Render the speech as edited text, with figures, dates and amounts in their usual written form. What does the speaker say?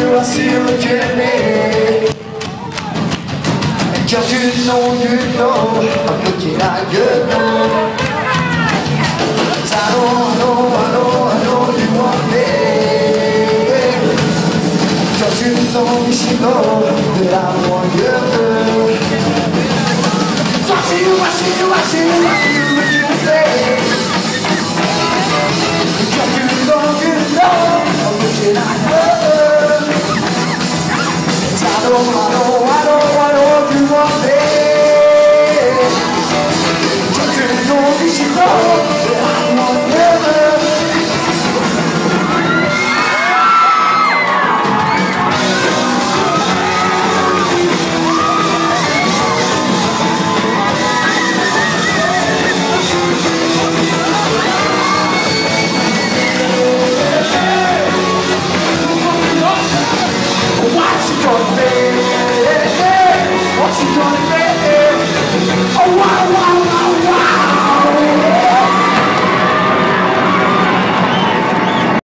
I see you looking at me. And just you know, I'm looking at you. I know you want me. Just you should know that I want you. So I see you looking at me. Just you know, I'm looking at you. I know you want me. Just you should know that I want you. What's he gonna be? Oh, wow.